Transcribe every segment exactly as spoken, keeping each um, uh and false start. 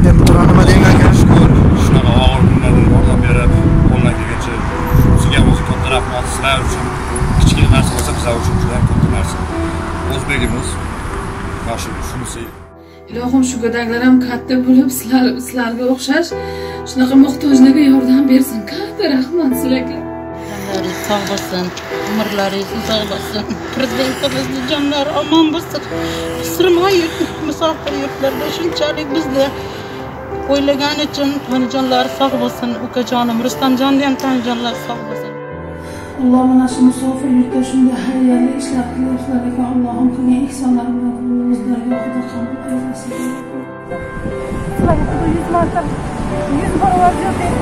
Temperaturan nima deyman aka? Shunaqa og'ir kunlardan yordam berib, qo'ldan kelgancha sizga o'zi katta rahmat. Sizlar uchun kichkina narsa bo'lsa, bizlar uchun juda ham katta narsa. O'zbegimiz yaxshi shunisi. Ilohim shu go'daklar ham katta bo'lib, sizlar sizlarga o'xshash shunaqa muhtojlarga yordam bersin. Katta rahmat sizlarga. Jonlaringiz sog' bo'lsin, umrlaringiz uzoq bo'lsin. Prezidentimizning jonlari omon bo'lsin. Sirmay musofir yurtlarda shunchalik bizni o'ylagan uchun tanijonlari sog' bo'lsin. Ukajonim Rustamjonni ham tanijonlari sog' bo'lsin. Alloh mana shu musofir yurtda shunday xayrli ishlar qilyapsizlar ekan. Allohim qilgan ihsonlarini o'zlariga xudo qabul qilsin. Sizlarga xudo yuz marta yuz barobar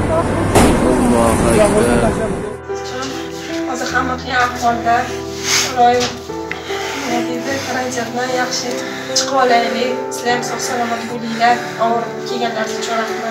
hozir hamma qiyin ahvolda chiroyli nima deydi, karantindan yaxshi chiqib olaylik. Sizlar ham sog' salomat bo'linglar. Og'ir kelganlar uchun rahmat.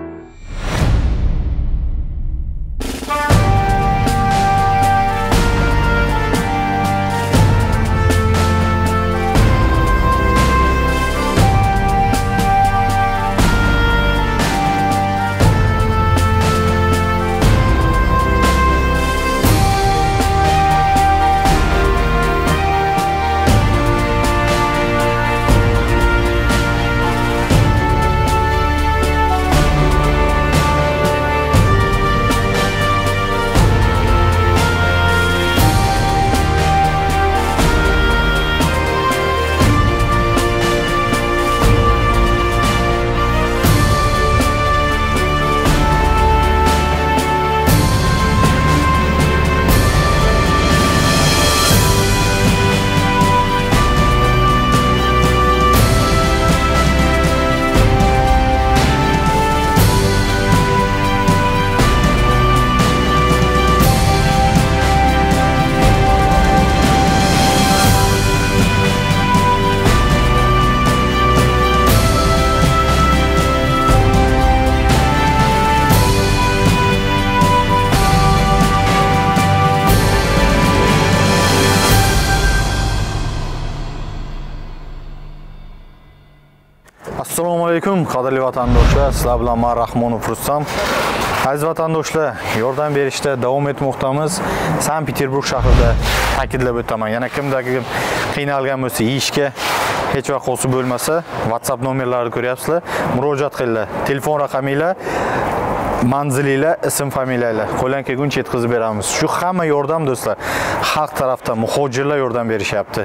Assalomu alaykum qadrli vatandoshlar, sizlar bilan men Rahmonov Rustam. Aziz vatandoshlar, yordam berishda davom etmoqdamiz. Sankt-Peterburg shahrida ta'kidlab o'taman. Yana kimdagi qiynalgan bo'lsa, yeyishga hech vaqt qo'sib bo'lmasa, WhatsApp nomerlarini ko'ryapsizlar. Murojaat qilinglar. Telefon raqaminglar, manzilinglar, ism familiyalar qo'ldan kelguncha yetkazib beramiz. Shu hamma yordam do'stlar, xalq tarafdan muhojirlar yordam berishyapti.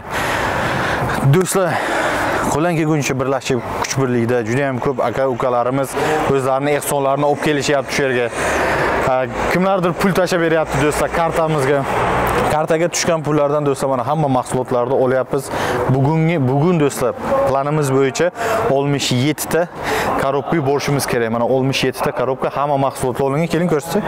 Do'stlar, qo'ldan kelguncha birlashib kuch birlikda juda ham ko'p aka ukalarimiz o'zlarining ehsonlarini olib kelishyapti shu yerga. Kimlardir pul tashab beryapti do'stlar kartamizga. Kartaga tushgan pullardan do'stlar mana hamma mahsulotlarni olyapmiz. Bugungi bugun do'stlar planimiz bo'yicha oltmish yetti ta korobka borishimiz kerak. Mana oltmish yetti ta korobka hamma mahsulotlar olingan. Keling ko'rsating.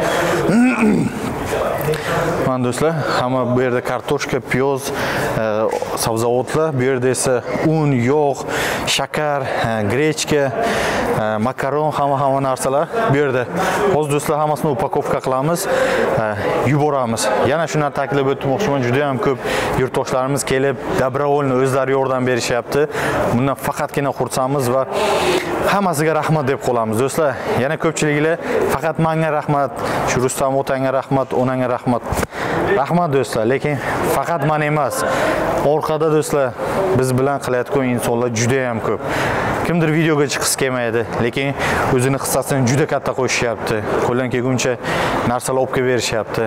Mana do'stlar, hamma bu yerda kartoshka, piyoz, sabzavotlar, bu yerda esa un, yog', shakar, grechka, makaron, hamma hamma narsalar bu yerda. Hozir do'stlar hammasini upakovka qilamiz, yuboramiz. Yana shuni ta'kidlab o'tmoqchiman, juda ham ko'p yurtdoshlarimiz kelib, dabrovolni o'zlari yordam berishyapti. Bundan faqatgina xursandmiz va hammasiga rahmat deb qolamiz do'stlar. Yana ko'pchiliklar faqat menga rahmat, shu Rustam otanga rahmat, onanga rahmat. Rahmat do'stlar, lekin faqat men emas. Orqada do'stlar biz bilan qilayotgan insonlar juda ham ko'p. Kimdir videoga chiqib kelmaydi, lekin o'zini hissasini juda katta qo'shyapti. Qo'ldan kelguncha narsalar olib kelib berishyapti.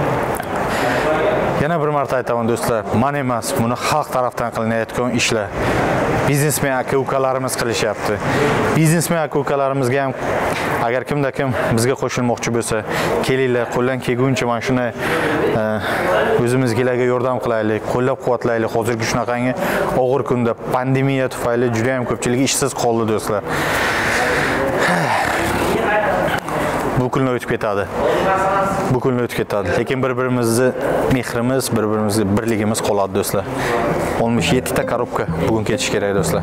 Yana bir marta aytaman do'stlar, men emas, buni xalq tarafdan qilinayotgan ishlar. Biznesmen aka-ukalarimiz qilishyapti. Biznesmen aka-ukalarimizga ham agar kimda kim bizga qo'shilmoqchi bo'lsa, kelinglar, qo'ldan kelguncha mana shuni o'zimizgalarga yordam qilaylik, qo'llab-quvvatlaylik. Hozirgi shunaqangi og'ir kunda pandemiya tufayli juda ham ko'pchilik ishsiz qoldi do'stlar. Bu kunlar o'tib ketadi. Bu kunlar o'tib ketadi. Lekin bir-birimizni mehrimiz, bir-birimizga birligimiz qoladi do'stlar. oltmish yetti ta korobka bugun ketish kerak do'stlar.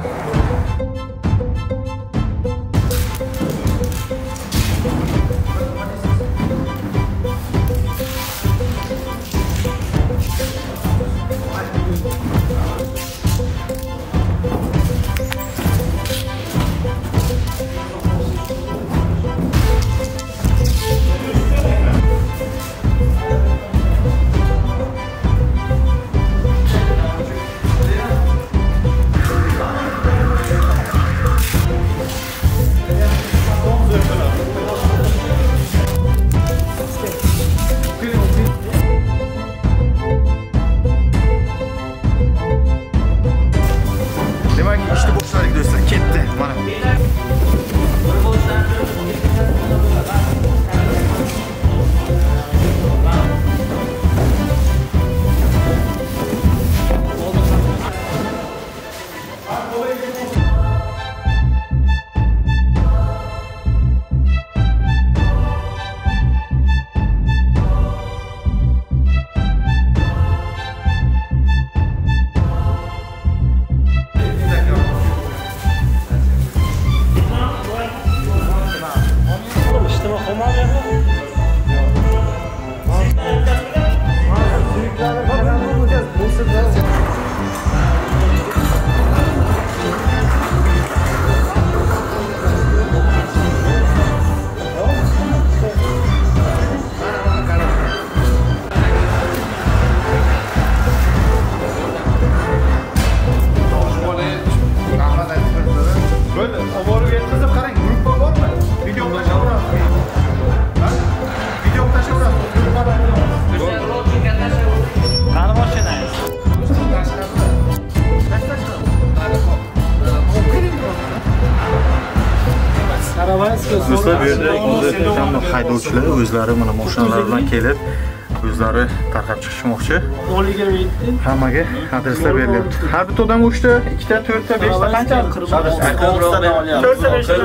Do'stlar, bu yerda hamma haydovchilar o'zlari mana mashinalar bilan kelib, o'zlari tarqab chiqishmoqchi. Hammaga adreslar berilyapti. Har bitta odam uchta, ikkita, to'rtta, beshta qancha? to'rtta, beshta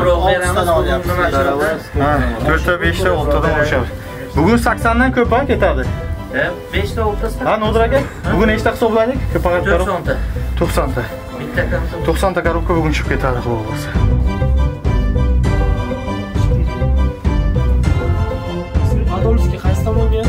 Ha, to'rtta, beshta, oltidan o'xshaydi. Bugun saksondan ko'p ketadi. beshta oltita. Ha, Nodir aka, bugun nechta hisobladik? Ko'payib to'qsonta. to'qsonta. Bitta kamsa to'qsonta korobka bugun chiqib ketadi xudo bo'lsa. Adolskiy qaysi tomonga?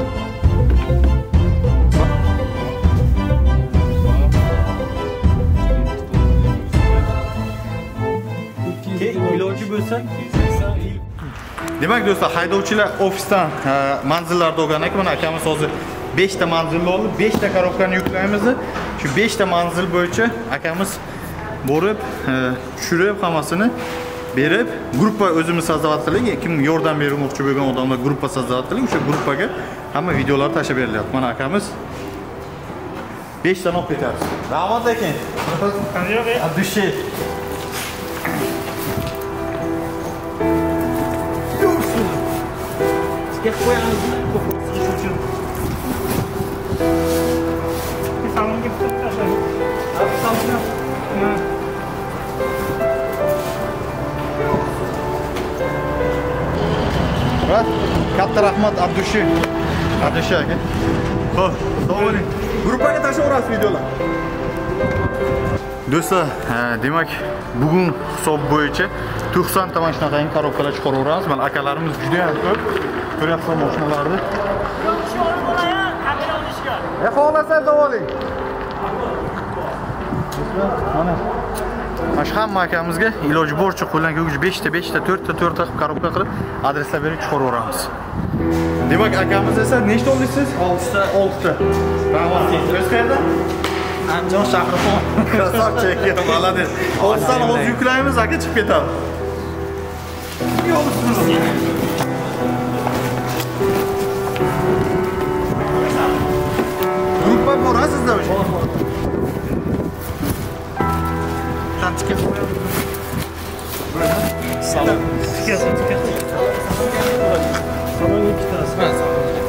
Iloji bo'lsa Demak do'stlar, haydovchilar ofisdan manzillarda olgan ekan, mana akamiz hozir beshta manzilni olib, beshta korobkani yuklaymiz. Shu beshta manzil bo'yicha akamiz borib, tushirib, hammasini berib, gruppa o'zimiz sazovat qiling, kim yordam bermoqchi bo'lgan odamlar gruppa sazovat qiling, o'sha gruppaga hamma videolar tashib berilyapti. Mana akamiz beshta olib ketamiz. Rahmat ekan. Qanday? Abdushay. Gel koyalım. Çocuğum. Bir salon gibi taşıyalım. Abi salona. Murat, katta rahmat Abdushay. Abdushay aka. Xo'p, sog' bo'ling. Gruppaga tashlaverasiz videolar. Do'stlar, demak, bugun hisob bo'yicha to'qson ta mashinadagi korobkalar chiqaraveramiz. Mana akalarimiz juda ham ko'p. Ko'ryapsizlar mashinalarni. E, xohlasangiz davoling. Mana Mana hamma akamizga iloji boricha qo'ldan kelguncha beshta, beshta, to'rtta, to'rtta qilib korobka qilib adreslar berib chiqaraveramiz. Demak, akamiz esa nechta oldingiz siz? oltita. oltita. Rahmat. O'z qayerda? Andijon Shahrixon. Krasavchik, молодец. oltidan hozir yuklaymiz, aka chiqib ketadi. Gruppa borasizda o'sha. Qancha qo'yamiz? Salon. Tikasi, tikasi. Salon ikkitasi.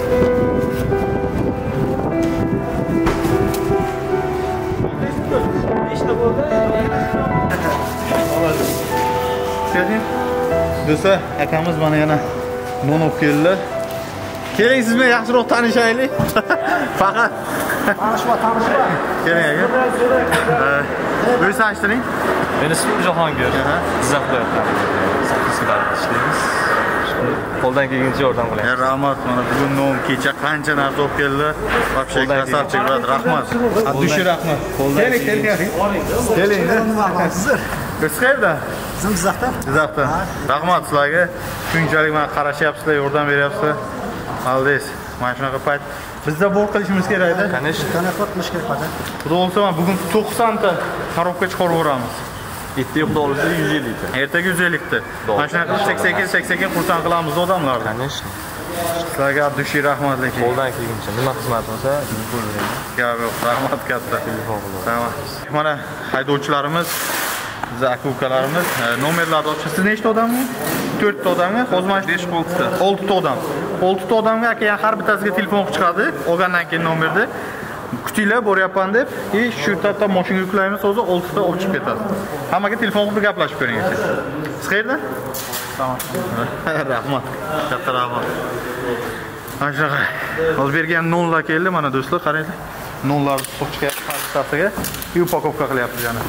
Do'stlar, akamiz mana yana non olib keldilar. Keling, siz bilan yaxshiroq tanishaylik. Faqat Tanishma, tanishma. keling aka. O'zingizni tanishtiring. Men ismim Jahongir. Jizzax viloyatidan sakkiz ishlaymiz. Qo'ldan kelguncha yordam qilyapmiz. Rahmat, mana bugun non kecha qancha narsa olib keldilar. Вообще krasavchik, rahmat. Abdushay rahmat. Keling, keling. Keling. Siz qayerda? Bizim Jizzaxda. Jizzaxda. Rahmat sizlarga. Shunchalik mana qarashyapsizlar, yordam beryapsizlar. Maldes. Mana shunaqa payt bizda bor qilishimiz kerak-da. Qanish, Qanaqa qilish kerak hozir? Xudo olsa, men bugun to'qson ta korobka chiqaraveramiz. yetti yo'qda olsa yuz ellik ta. Ertaga yuz ellik ta. Mana shunaqa qilib sakson sakson xursand qilamiz odamlarni. Qanish. Sizlarga Abdushay rahmat lekin. Qo'ldan kelguncha nima xizmat bo'lsa, bo'lavering. Gap yo'q, rahmat katta. Telefon qiling. Tamam. Mana haydovchilarimiz, biz aka-ukalarimiz nomerlarni ochib, siz nechta odammi? to'rtta odamga, hozir mana besh oltita. oltita odam. oltita odamga aka har bittasiga telefon qilib chiqadi, olgandan keyin nomerni. Kutinglar, boryapman deb, e shu yerda mashina yuklaymiz, hozir oltita olib chiqib ketadi. Hammaga telefon qilib gaplashib ko'ring aka. Siz qayerda? Tamam. Rahmat. Katta rahmat. Mana shunaqa. Hozir bergan nonlar keldi, mana do'stlar, qaranglar. Nonlarni solib chiqyapti pastaga, и upakovka qilyapmiz yana.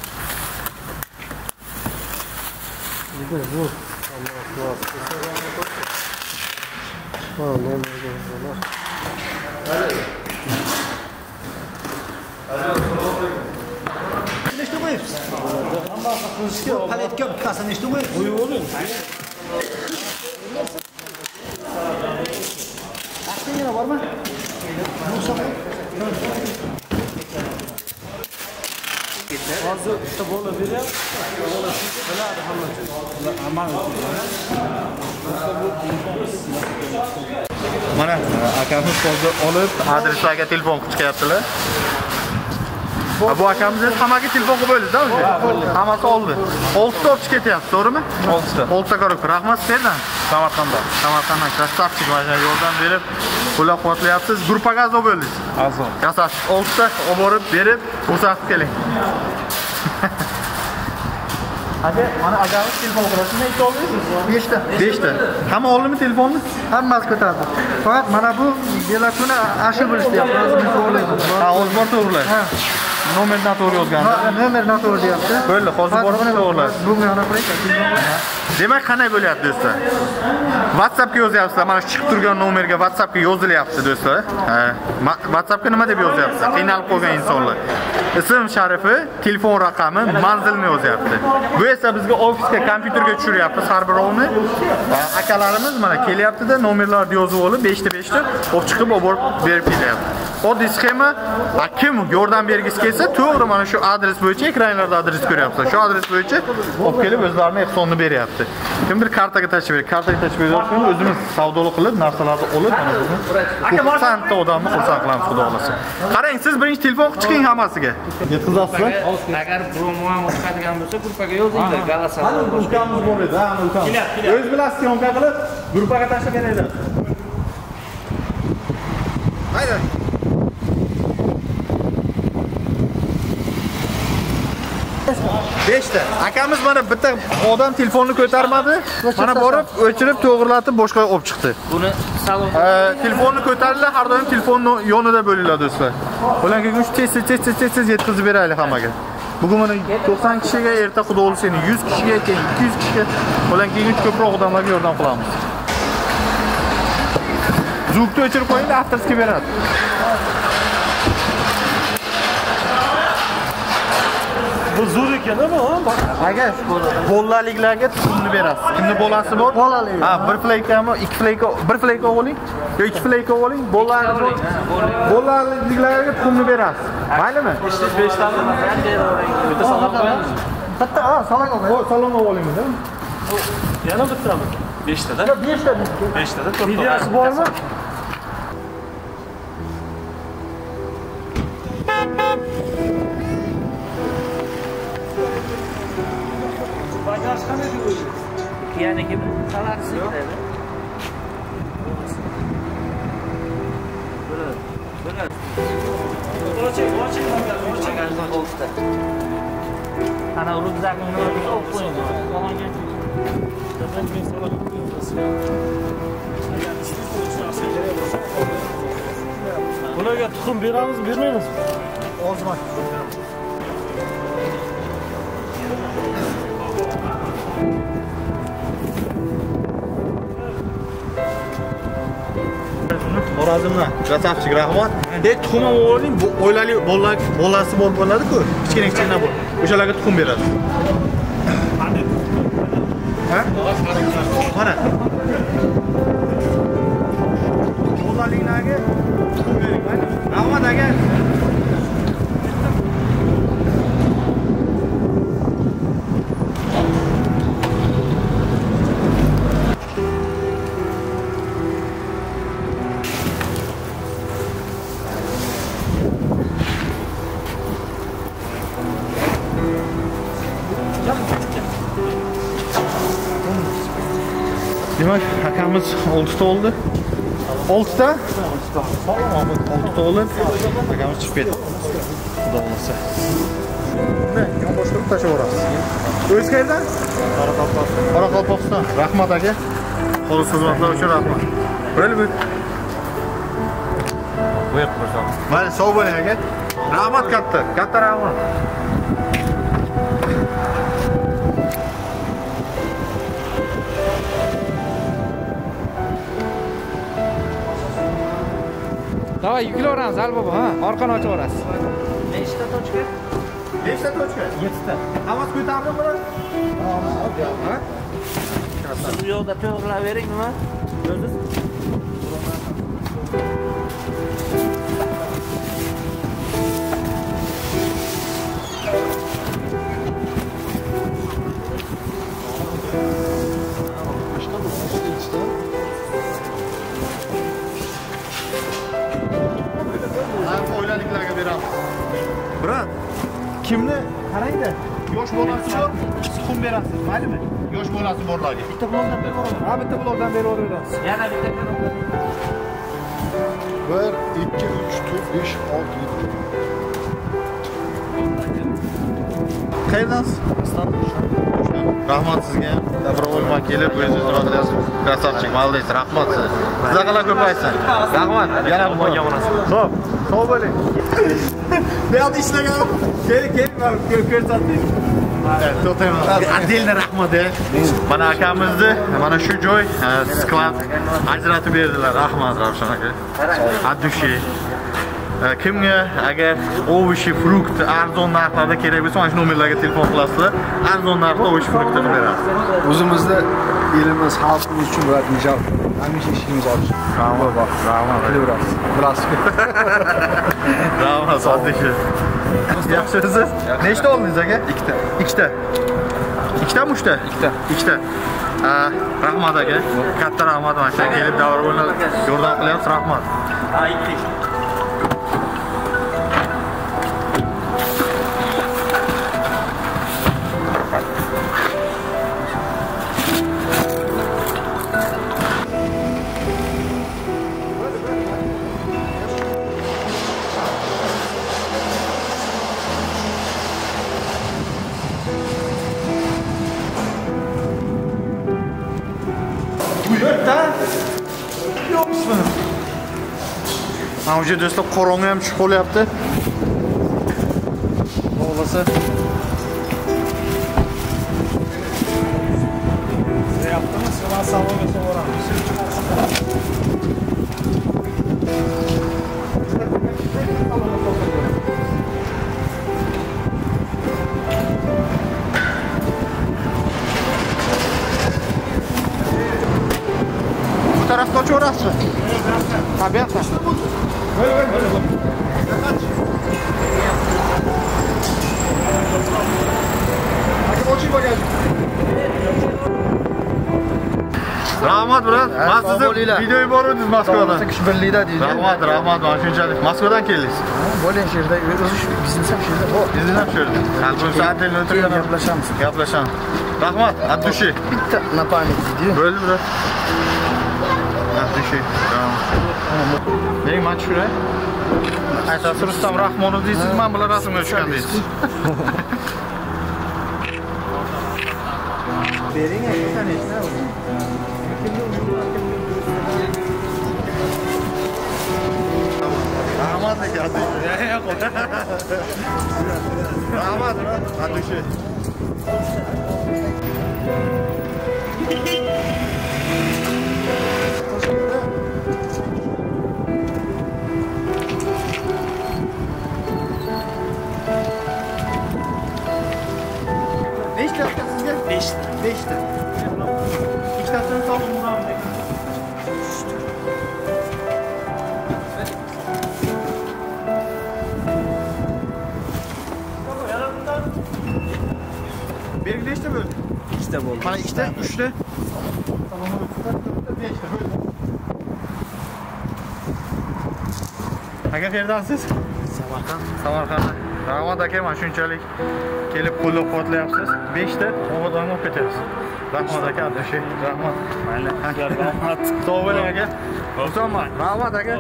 Nechta qo'yibsiz? Paletka bittasi nechta qo'yibsiz? Qo'yib oling. Aqlingizda bormi? Hozir bitta bola beryapti. Bola biladi hamma. Mana akamiz hozir olib adreslarga telefon qilib chiqyaptilar. Ha, bu akamiz hammaga telefon qilib bo'ldingiz-da o'zi? Hammasi oldi. oltita olib ketyapti, to'g'rimi? oltita. oltita ko'rib. Rahmat sizdan. Samarqanddan. Samarqanddan krasavchik mana yordam berib, qo'llab-quvvatlayapsiz. Gruppaga a'zo bo'ldingiz. A'zo. Krasavchik oltita olib borib, berib, ko'rsatib keling. Aka, mana agamiz telefon qilasiz, necha oldingiz? beshta. beshta. Hamma oldimi telefonni? Hammasi ko'tardi. Faqat mana bu belakuni ashi bo'lishdi, o'zimiz o'ylaymiz. Ha, o'z bor to'g'rilar. Ha. Nomerdan to'g'ri yozgan. Nomer noto'g'ri deyapti. Bo'ldi, hozir borib to'g'rilar. Bunga yana qo'ying. Demak, qanday bo'lyapti do'stlar? WhatsAppga yozyapsizlar. Mana shu chiqib turgan nomerga WhatsAppga yozilyapti do'stlar. Ha, WhatsAppga nima deb yozyapsiz? Qiynalib qolgan insonlar. Ism sharifi, telefon raqami, manzilni yozyapti. Bu esa bizga ofisga, kompyuterga tushiryapti har birovni. Akalarimiz mana kelyapti-da, nomerlarni yozib olib, beshta beshta olib chiqib olib berib kelyapti. Oddiy sxema. Kim yordam bergisi kelsa, to'g'ri mana shu adres bo'yicha ekranlarda adres ko'ryapsizlar. Shu adres bo'yicha olib kelib o'zlarining ehsonni beryapti. Kimdir kartaga tashib beradi. Kartaga tashib beradigan o'zimiz savdolik qilib, narsalarni olib, mana buni to'qsonta odamni xursand qilamiz, xudo xolasa. Qarang, siz birinchi telefon chiqing hammasiga. Yetkazasizlar? Agar birov muammo chiqadigan bo'lsa, gruppaga yozinglar, galasa. Hali gruppamiz bor edi, ha, ukam. O'z bilasiz, syomka qilib, gruppaga tashlab beraylik. Haydi. beshta. Akamiz mana bitta odam telefonni ko'tarmadi. Mana borib, o'chirib, to'g'irlatib boshqa olib chiqdi. Buni salon telefonni ko'taringlar, har doim telefonni yonida bo'linglar do'stlar. Ularga keyin tez tez tez tez yetkazib beraylik hammaga. Bugun mana to'qson kishiga, erta xudo o'lsa yuz kishiga, keyin ikki yuz kishiga, ularga keyin ko'proq odamlarga yordam qilamiz. Zukni o'chirib qo'ying, avtorskiga beradi. Bu zo'r ekan bu, ha? Agar bolaliklarga tuxumni berasiz. Kimni bolasi bor? Bolali. Ha, bir fleykami, ikki fleyka, bir fleyka oling, yo ikki fleyka oling, bolalar bolaliklarga tuxumni berasiz. Maylimi? besh ta bitta salom qo'yamiz. Bitta, ha, salon olmaydi. O, salon olaymiz-da. Yana bittami? besh ta da. besh ta. besh ta da to'rt ta. Videosi bormi? yani gibi salarsın dedi. Böyle böyle. Bunu çek, bunu çek. Bunu çek. Olsta. Ana rüzgarın ne oldu? O koyun. Falan getir. Ben bir salak Bularga tuxum beramiz, bermaymiz. Ozma. Xorazmdan krasavchik rahmat. De tuxum oling, bu oilali bolasi bor bo'ladi-ku, kichkina-kichkina bor. O'shalarga tuxum beradi. Ha? Mana. Bolaliklarga tuxum bering, mana. Rahmat aka. Demak, akamiz oltita oldi. oltita? Sog'lom, oltita oldi. Akamiz chiqib ketdi. Xudo xolasa. Buni yonboshqa tashlab yuborasiz. O'z qayerdan? Qoraqalpog'iston. Qoraqalpog'iston. Rahmat aka. Xolis xizmatlar uchun rahmat. Bo'lib o'tdi. Buyur, qo'sham. Mana sog' bo'ling aka. Rahmat katta, katta rahmat. Davay yuklayveramiz Albobo, ha? Orqani ochib yuborasiz. Nechta tochka? Nechta tochka? yettita. Hammasi ko'tardimi buni? Ha? Bu yo'lda to'g'rilab bering nima? O'ziz. Oilaliklarga beramiz. Brat, yosh bolasi yo'q, tuxum berasiz, maylimi? Yosh bolasi borlarga. Bitta blokdan beraveramiz. Ha, bitta blokdan beraveramiz. Yana bitta bir, ikki, uch, to'rt, besh, olti, yetti. Qayerdansiz? Rahmat sizga. Добровольно kelib, o'zingiz rohatlayapsiz. Krasavchik, молодец, rahmat sizga. Sizlarga ko'paysin. Rahmat. Yana bo'lgan bo'lasiz. Xo'p, sog' bo'ling. Bu yerda ishlagan. Keling, keling, men ko'rsatdim. To'xtayman. Отдельно rahmat. Mana akamizni mana shu joy sklad ajratib berdilar. Rahmat Ravshan aka. Addushi. Kimga agar ovoshi, frukt arzon narxlarda kerak bo'lsa, mana shu nomerlarga telefon qilasizlar. Arzon narxda ovosh fruktni beramiz. O'zimizda elimiz, xalqimiz uchun bo'ladi mijol. Hamisha ishimiz ochiq. Rahmat, rahmat. Bilaverasiz. Bilasiz. Rahmat, sotdishi. Yaxshisiz? Nechta oldingiz aka? Ikkita. Ikkita. Ikkitami, uchta? Ikkita. Ikkita. Rahmat aka. Katta rahmat mana shu kelib davr o'ynab yordam qilyapsiz. Rahmat. Ha, ikki. Mana bu do'stlar qorong'i ham tushib qolyapti. Bo'lsa Yaptınız, sıra salona soğuramiz. bu tarafta o'chirasiz. Ha, bu yoqda. Böyle böyle böyle. Hadi koçun bagajı. Rahmat brat. Men sizni videoyu boruvdingiz Moskvadan. Kuch birlikda deydi. Rahmat, rahmat. Men shunchalik Moskvadan keldingiz. Bo'ling shu yerda, o'zi biznes ham shu yerda. Ho, biznes ham shu yerda. Qalbim saatdan o'tirib gaplashamiz. Gaplashamiz. Rahmat, Addushi. Bitta na pamять deydi. Bo'ldi brat. Addushi. Tamam. Neng men tushuray? Aytasiz Rustam Rahmonov deysiz, men bilan rasmga tushgan deysiz. Bering aka, nechta o'zi? Rahmat aka, Rahmat, Addushi. Nechta aka sizga? Beshta. Beshta. Ikkitasini solib buraman. Benim nechta bo'ldi? Ikkita bo'ldi. Mana ikkita, uchta. Tamam, beshta bo'ldi. Aka qayerdansiz? Samarqand. Samarqand. Rahmat aka, men shunchalik kelib qo'llab-quvvatlayapsiz. beshta ovodan olib ketyapsiz. Rahmat aka, Addushi. Rahmat. Mayli. Rahmat. Sog' bo'ling aka. Xursandman. Rahmat aka.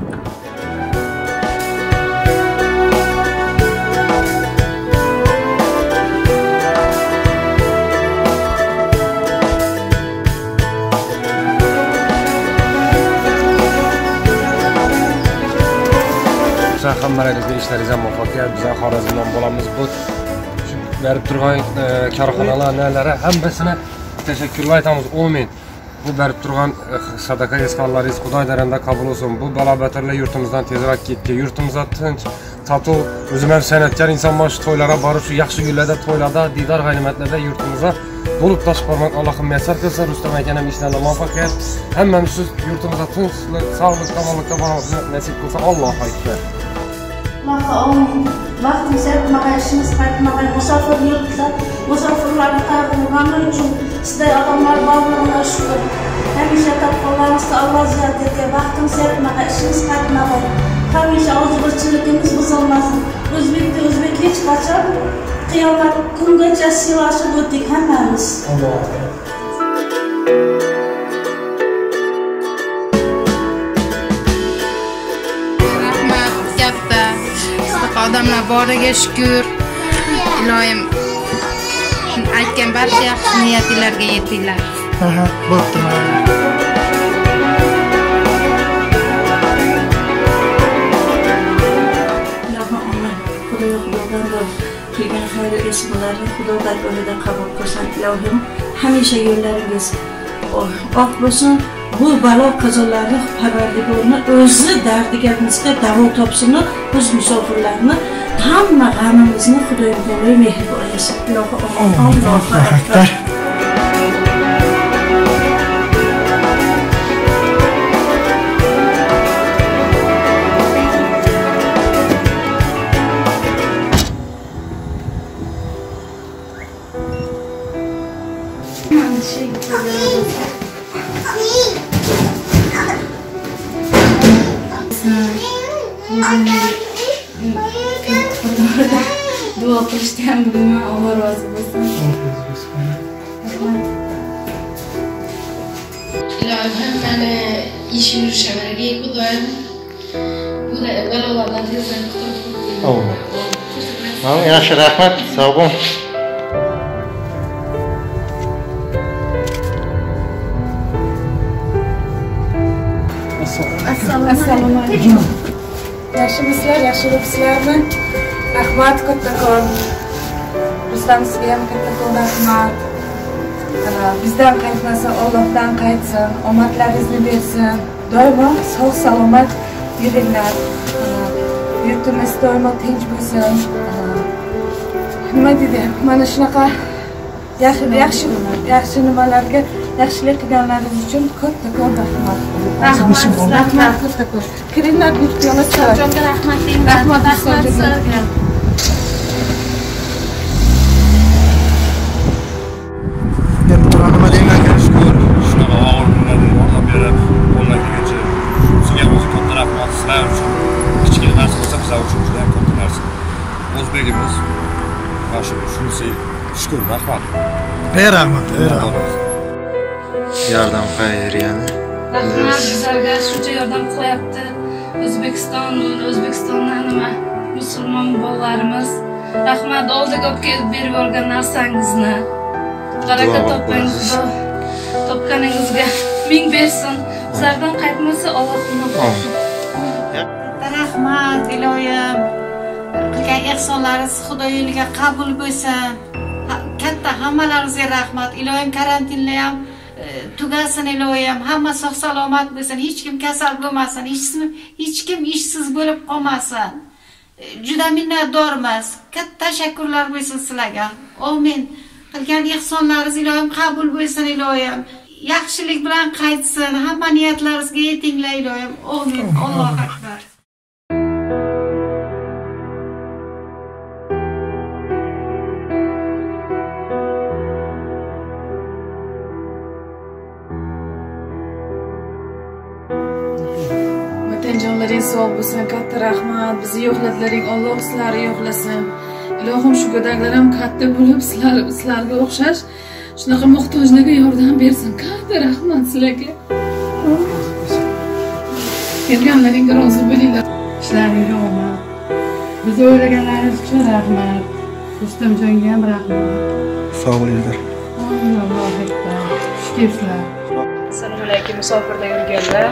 Hammalarga ishlaringiz muvaffaqiyat. Biz Xorazmdan bo'lamiz. Bu berib turgan korxonalar nalari hammasini tashakkurlar aytamiz. Amin. Bu berib turgan sadaka esqonlaringiz Xudoy daranda qabul bo'lsin. Bu balobatlarlar yurtimizdan tezroq ketdi. Yurtimizda tinch, totuv, o'zim ham san'atkor insonman, shu to'ylarga borib, shu yaxshi kunlarda, to'ylarda, didor g'animatlarda yurtimizda bo'lib toshib qolmak Allohim muyassar qilsin. Rustam akaning ishlariga muvaffaqiyat. Hammamiz shu yurtimizda tinchlik, sog'lik, kamollikka borishni nasib qilsa Alloh akbar. Allohga omin. Vaqtingiz yetmagan, ishingiz qaytmagan, musofir yurtda musofirlarni qabul uchun sizday odamlar borlig'iga shukr. Hamisha taqvolarimizni Alloh ziyod etgan, vaqtingiz yetmagan, ishingiz qaytmagan, hamisha ozg'irchiligimiz buzilmasin. O'zbekni o'zbek hech qachon qiyomat kungacha silashib o'tdik hammamiz. Rahmat katta. Odamlar boriga shukr. Iloyim aytgan barcha yaxshi niyatlarga yetinglar. Aha, bo'pti. Kelgan xayr ismlarni Xudo dargohida qabul qilsin. Ilohim hamisha yo'llaringiz oq bo'lsin. Bu balo qazolarni Parvardigorni o'zi dardiga nisbat davo topsin. Biz musofirlarni hamma g'amimizni Xudoyim taolo mehribon etsin. Ilohim Allohu akbar. Dua qilishdan bilman, Alloh rozi bo'lsin. Ilohim mana ish yurishlariga Xudoyim bu balolardan tezdan qutqarib qo'ysin. Amin. Yaxshi, rahmat. Sog' bo'ling. Assalomu alaykum. Yaxshimisizlar, yaxshi bo'libsizlarmi? Rahmat kattakon. Rustam sizga ham kattakon rahmat. Bizdan qaytmasa Allohdan qaytsin, omadlaringizni bersin. Doimo sog' salomat yuringlar. Yurtimiz doimo tinch bo'lsin. Nima dedi? Mana shunaqa yaxshi yaxshi yaxshi nimalarga yaxshilik qilganlaringiz uchun kattakon rahmat. Rahmat, rahmat kattakon. Kiringlar yurtimiz sog'. Jonga rahmat deyman. Rahmat, rahmat. Nima deyman, shukr. Shunaqa og'ir kunlarni boshlab berib, qo'ldan kelgancha sizga o'zi katta rahmat. Sizlar uchun kichkina narsa bo'lsa, bizlar uchun juda ham katta narsa. O'zbegimiz mana shu shunisi shukr, rahmat. Rahmat, rahmat. Yordam qilavergani. Rahmat, bizlarga shuncha yordam qilyapti. O'zbekiston, O'zbekistondan nima musulmon bolalarimiz. Rahmat, oldiga olib kelib berib yuborgan narsangizni. Baraka toping, Xudo topganingizga ming bersin. Bizlardan qaytmasa Alloh qo'ysin. Rahmat, iloyim. Qilgan ehsonlaringiz Xudo yo'liga qabul bo'lsin. Katta hammalaringizga rahmat. Iloyim karantinni ham tugasin, iloyim. Hamma sog' salomat bo'lsin, hech kim kasal bo'lmasin, hech kim ishsiz bo'lib qolmasin. Juda minnatdormiz. Katta tashakkurlar bo'lsin sizlarga. Amin. Qilgan ehsonlaringiz iloyim qabul bo'lsin, iloyim. Yaxshilik bilan qaytsin. Hamma niyatlaringizga yetinglar, iloyim. Amin. Allohu akbar. Vatanjonlaring sog' bo'lsin, katta rahmat. Bizni yo'qlatlaring, Alloh sizlarni yo'qlasin. Ilohim shu go'daklar ham katta bo'lib, sizlar sizlarga o'xshash shunaqa muhtojlarga yordam bersin. Katta rahmat sizlarga. Kelganlaringga rozi bo'linglar. Ishlaringga omad. Biz o'ylaganlaringiz uchun rahmat. Rustamjonga ham rahmat. Sog' bo'linglar. Allohu akbar. Xush kelibsizlar. Assalomu alaykum musofirda yurganlar.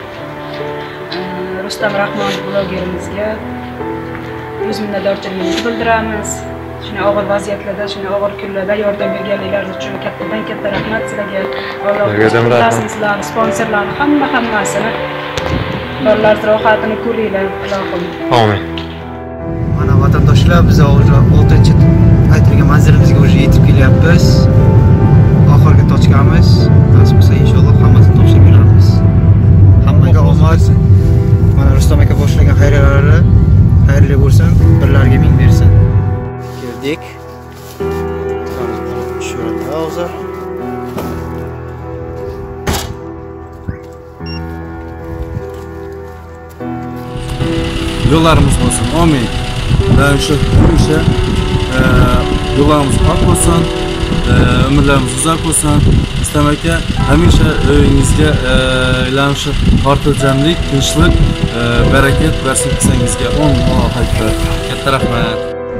Rustam Rahmon blogerimizga o'z minnatdorchiligimizni bildiramiz. Shunday og'ir vaziyatlarda, shunday og'ir kunlarda yordam berganliklaringiz uchun kattadan katta rahmat sizlarga. Alloh sizlarni, sponsorlarni hamma hammasini bolalar rohatini ko'ringlar, ilohim. Amin. Mana vatandoshlar, biz oltinchi aytilgan manzilimizga уже yetib kelyapmiz. Oxirgi tochkamiz. Nasib bo'lsa inshaalloh hammasini topshirib beramiz. Hammaga omad. Mana Rustam aka boshlagan xayriyalarni xayrli bo'lsin, birlarga ming bersin. Keldik. Tushiradi hozir. yo'llarimiz bo'lsin. Amin. Va o'sha hamisha yo'llarimiz pok bo'lsin, umrlarimiz uzoq bo'lsin. Islam aka hamisha uyingizga ilanishib, xotirjamlik, tinchlik, barakat bersin qilsangizga o'n Alloh akbar. Katta rahmat.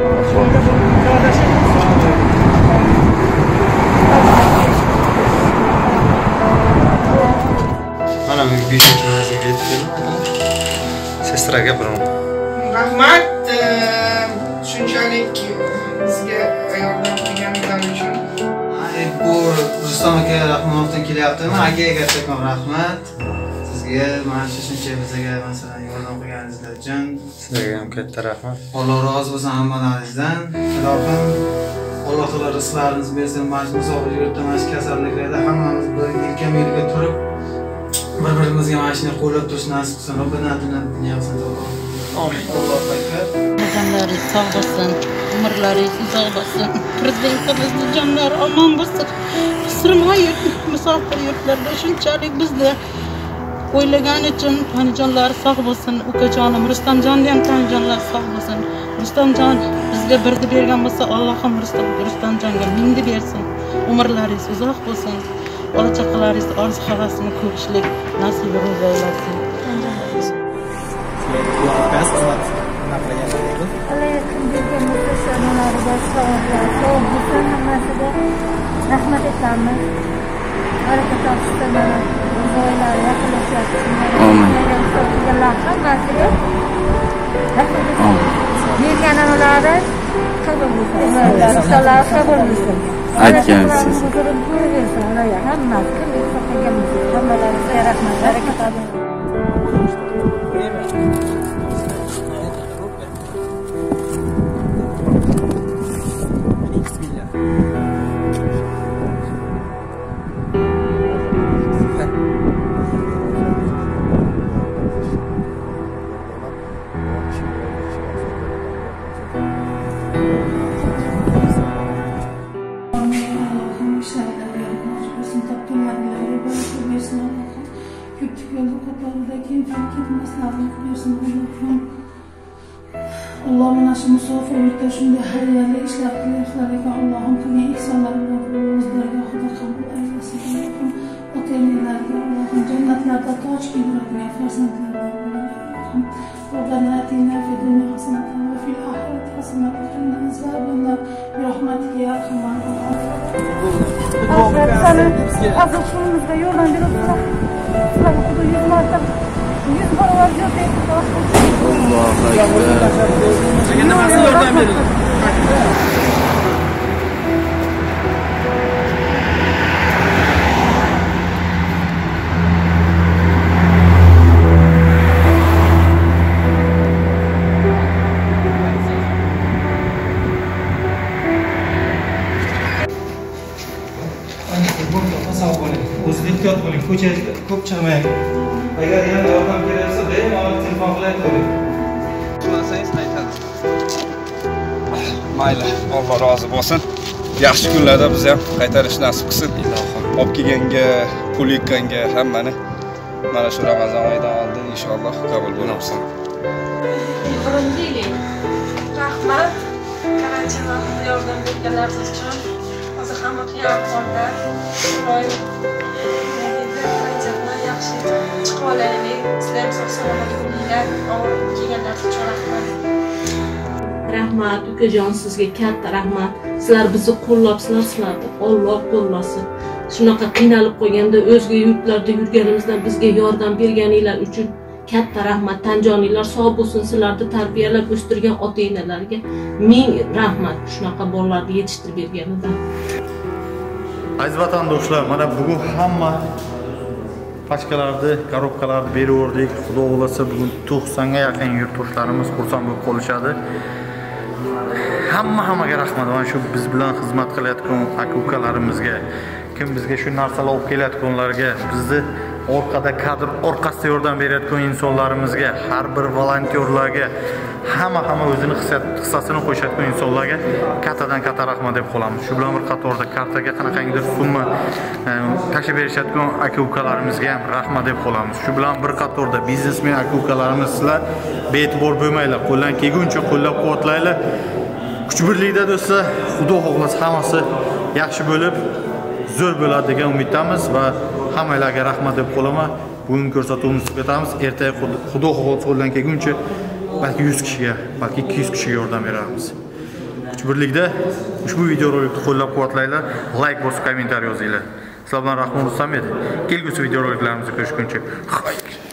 Mana bu beshinchi manzilga yetib keldim. Sestraga biron. Rahmat, shunchalik bizga yordam qilganingiz uchun. Bu Rustam aka rahmatdan kelyaptimi? Akaga kattakon rahmat. Sizga mana shu shuncha bizga masalan yordam qilganingiz uchun sizlarga ham katta rahmat. Alloh rozi bo'lsin hammalaringizdan. Ilohim Alloh taolo rizqlaringizni bersin. Mana shu musofir yurtda mana shu kasalliklarda hammamiz bir yelkama-yelka turib bir-birimizga mana shuni qo'llab turish nasib qilsin. Robbina adina dunyo qilsin. Amin. Allohu akbar. Jonlaringiz sog' bo'lsin, umrlaringiz uzoq bo'lsin. Prezidentimizning jonlari omon bo'lsin. Sirma yurt, musofir yurtlarda shunchalik bizni o'ylagan uchun tanijonlari sog' bo'lsin. Ukajonim Rustamjonni ham tanijonlari sog' bo'lsin. Rustamjon bizga birni bergan bo'lsa, Allohim Rustam Rustamjonga mingni bersin. Umrlaringiz uzoq bo'lsin. Bola-chaqalaringiz orzu havasini ko'rishlik nasib aylasin. Rahmat etamiz. Baraka topishtirmani o'zlari yaqinlashyapti. Amin. Hammasiga rahmat etamiz. Berganlari qabul bo'lsin. Inshaalloh qabul bo'lsin. Aytgansiz. Hammasi hammalaringizga rahmat. Baraka toping. Alloh mana shu musofir yurtda shunday xayrli ishlar qilyapsizlar ekan. Allohim qilgan ihsonlarini o'zlariga xudo qabul aylasin. Ota-onalarga Allohim jannatlarda toj kiydiradigan farzandlardan bo'ling. Robbana atina fid dunya hasanatan va fil oxirati hasanatan va qina azoban nar bi rahmatika ya arhamar rohimin. Sana hazır şunumuzda yoldan beribsizlar. Sizlarga xudo yuz marta yuz barobar jo't etib Allohu akbar. Sizga nimasi yordam beradi? O'zida ehtiyot bo'ling, ko'chaga ko'p chiqmang. Agar yana yordam keraksa, bemalol telefon qilib qo'ying. Qilsangiz qaytadi. Mayli, Alloh rozi bo'lsin. Yaxshi kunlarda biz ham qaytarish nasib qilsin. Olib kelganga, pul yetkanga hammani mana shu Ramazon oyidan oldin inshaalloh qabul bo'lsin. Birinchilik, rahmat karantin vaqtida yordam berganlaringiz uchun. Hozir hamma qiyin ahvolda. Yaxshi chiqib olaylik. Sizlar sog' salomat bo'linglar. Og'ir kelganlar uchun rahmat. Rahmat, ukajon sizga katta rahmat. Sizlar bizni qo'llabsizlar, sizlarni Alloh qo'llasin. Shunaqa qiynalib qo'yganda o'zga yurtlarda yurganimizda bizga yordam berganinglar uchun katta rahmat. Tanjoninglar sog' bo'lsin, sizlarni tarbiyalab o'stirgan ota-onalarga ming rahmat. Shunaqa bolalarni yetishtirib berganidan. Aziz vatandoshlar, mana bugun hamma pachkalarni, korobkalarni beraverdik. Xudo xolasa bugun to'qsonga yaqin yurtdoshlarimiz xursand bo'lib qolishadi. Hamma hammaga rahmat. Mana shu biz bilan xizmat qilayotgan aka-ukalarimizga, kim bizga shu narsalar olib kelayotganlarga, bizni orqada kadr orqasida yordam berayotgan insonlarimizga, har bir volontyorlarga, hamma hamma o'zini hissasini qo'shayotgan insonlarga kattadan katta rahmat deb qolamiz. Shu bilan bir qatorda kartaga qanaqangidir summa tashlab berishayotgan aka-ukalarimizga ham rahmat deb qolamiz. Shu bilan bir qatorda biznesmen aka-ukalarimiz sizlar bee'tibor bo'lmanglar. Qo'ldan kelguncha qo'llab-quvvatlaylar. Kuch birlikda do'stlar, Xudo xohlasa hammasi yaxshi bo'lib, zo'r bo'ladi degan umiddamiz va hammalarga rahmat deb qolaman. Bugun ko'rsatuvimizni tugatamiz. Ertaga Xudo xohlasa qo'ldan kelguncha balki yuz kishiga, balki ikki yuz kishiga yordam beramiz. Kuch birlikda ushbu videorolikni qo'llab-quvvatlaylar, like bosib, kommentariy yozinglar. Sizlar bilan Rahmon Rustam edi. Kelgusi videoroliklarimizni ko'rishguncha xayr.